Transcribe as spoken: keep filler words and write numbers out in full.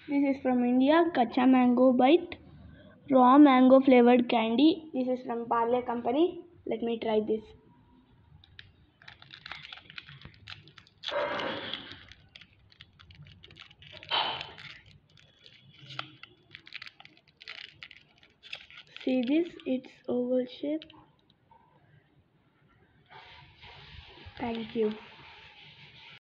This is from India, Kacha Mango Bite, raw mango flavored candy. This is from Parle company. Let me try this. See this, it's oval shape. Thank you.